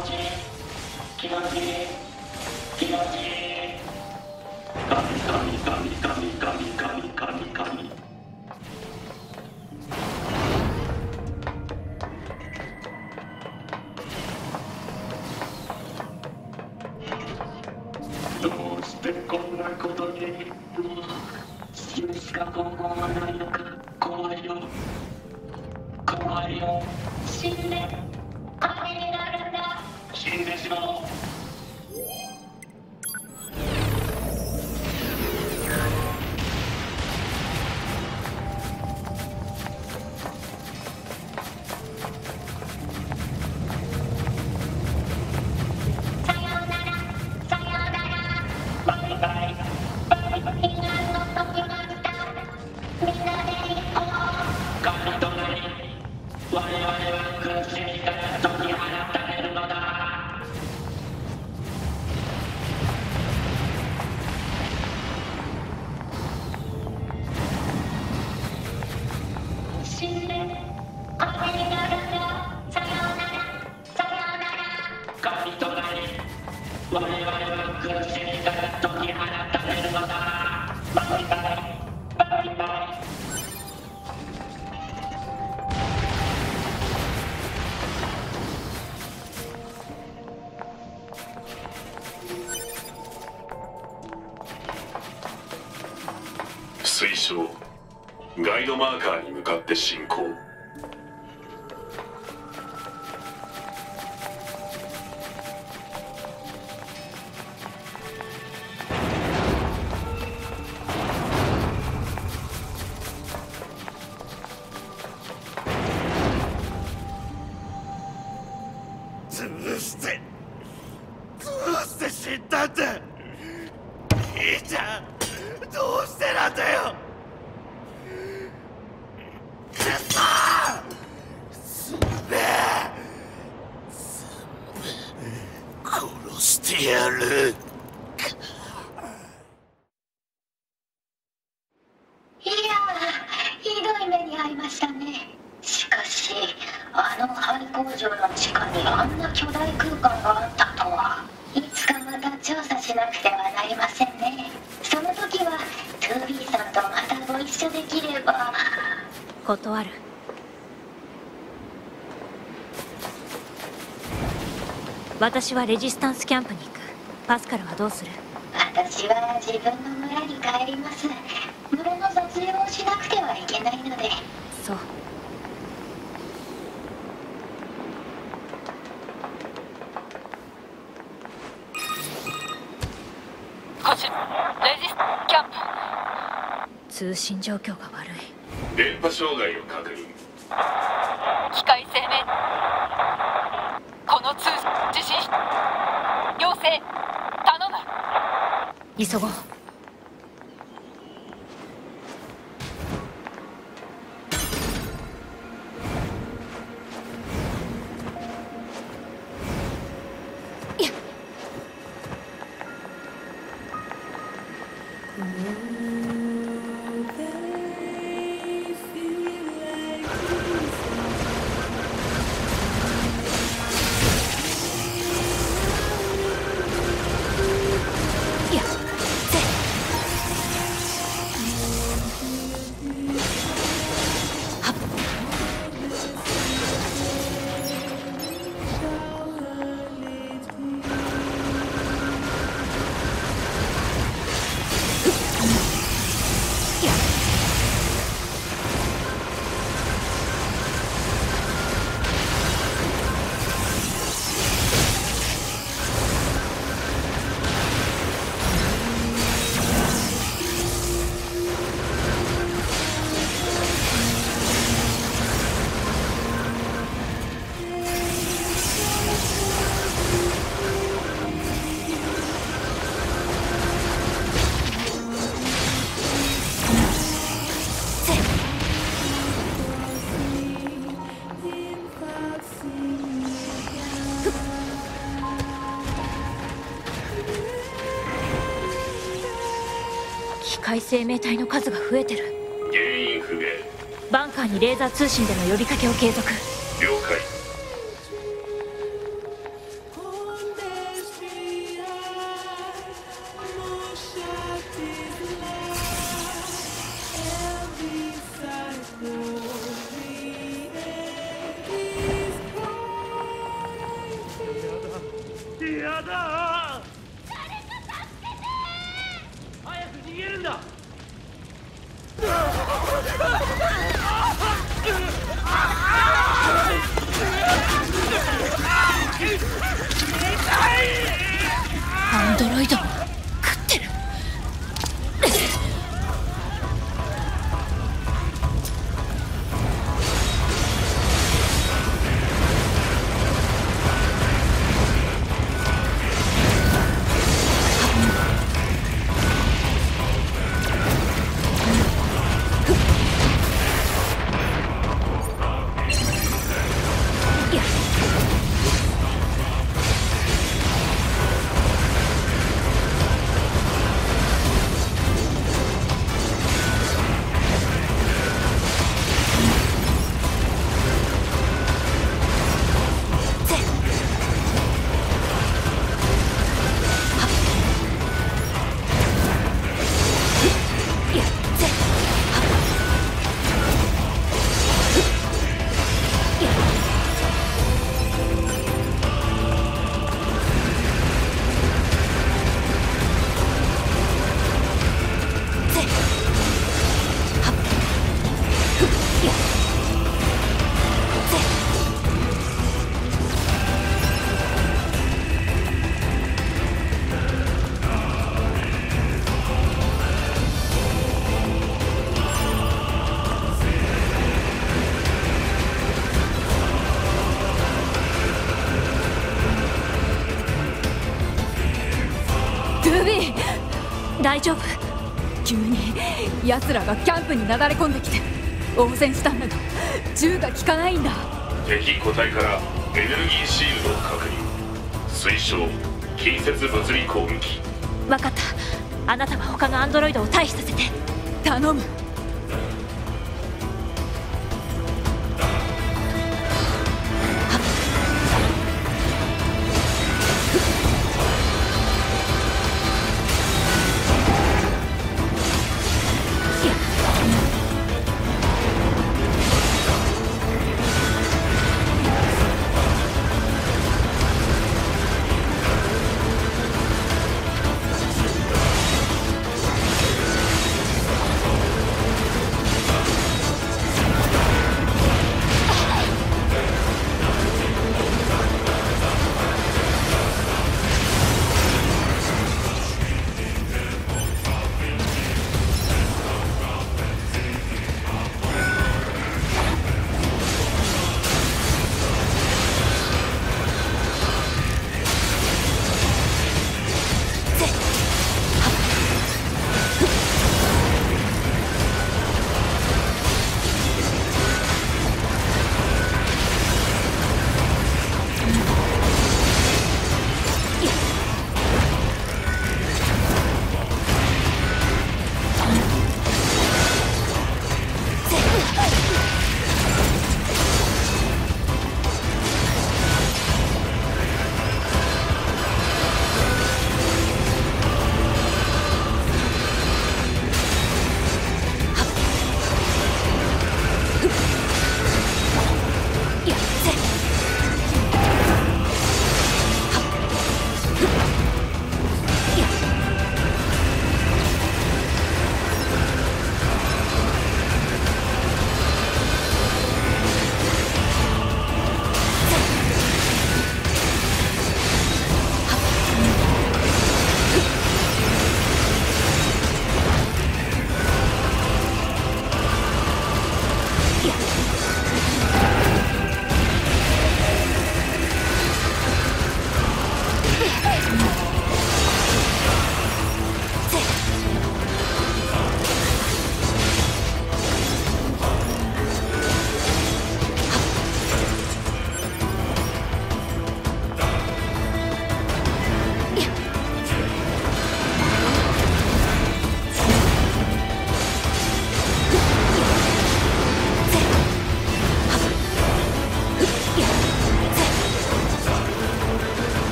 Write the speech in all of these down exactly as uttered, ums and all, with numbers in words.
ちいい気持ちいい気持ちいい神神神神神神神神どうしてこんなことに死ぬしか方法はないのか。怖いよ怖いよ。死んで雨になるんだ。死んでしまおう。 推奨ガイドマーカーに向かって進行。 潰して潰して死んだんだ。兄ちゃんどうしてなんだよ。くそすべえ殺してやる。 いやー、ひどい目に遭いましたね。しかしあの廃工場の地下にあんな巨大空間があったとは。いつかまた調査しなくてはなりませんね。その時は ツービー さんとまたご一緒できれば。 断る。私はレジスタンスキャンプに行く。パスカルはどうする？ 私は自分の村に帰ります。村の撮影をしなくてはいけないので。 そう。 こちらレジスキャンプ。 通信状況が悪い。 電波障害を確認。 機械生命この通地震要請頼む。 急ごう。機械生命体の数が増えてる。 原因不明。 バンカーにレーザー通信での呼びかけを継続。 了解。 だ。早く逃げるんだ。 アンドロイド食ってる。大丈夫。 急に奴らがキャンプになだれ込んできて応戦したんだが銃が効かないんだ。 敵個体からエネルギーシールドを確認。推奨近接物理攻撃。 分かった。あなたは他のアンドロイドを退避させて。 頼む。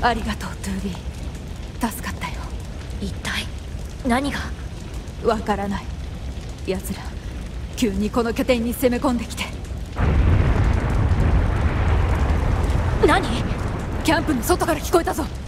ありがとうトゥーリー、助かったよ。 一体何が？ わからない。奴ら急にこの拠点に攻め込んできて。 何？ キャンプの外から聞こえたぞ。